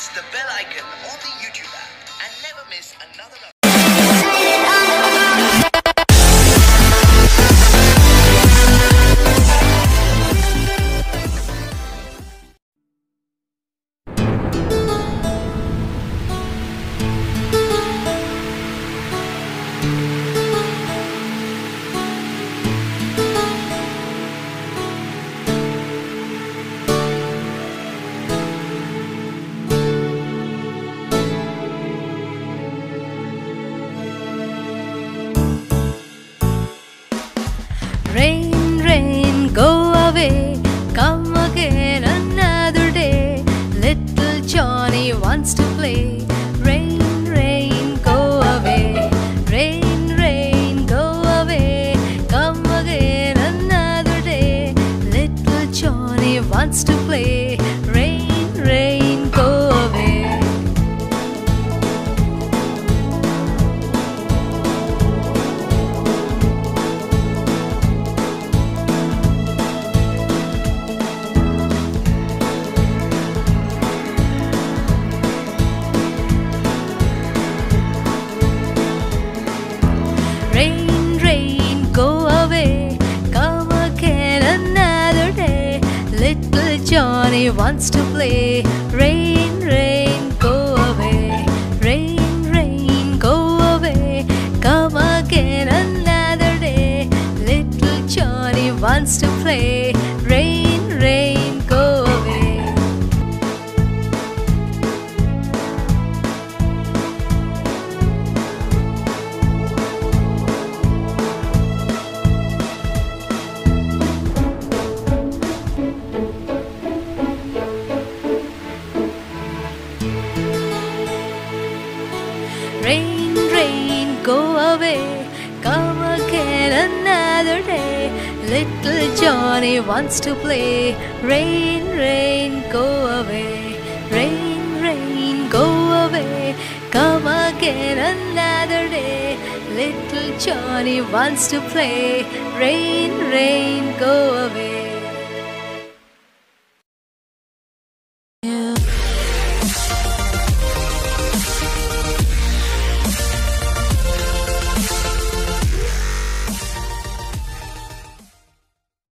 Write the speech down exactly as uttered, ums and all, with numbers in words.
the bell icon on the YouTube app and never miss another update. Rain, rain, go away, come again another day. Little Johnny wants to play. Rain, rain, go away. Rain, rain, go away, come again another day. Little Johnny wants to play. Rain, rain, go away. Rain, rain, go away, come again another day. Little Johnny wants to play. Rain, rain, go away. Rain, rain, go away, come again another day. Little Johnny wants to play. Rain, rain, go away. Rain, rain, go away, come again another day. Little Johnny wants to play. Rain, rain, go away. Rain, rain, go away, come again another day. Little Johnny wants to play. Rain, rain, go away.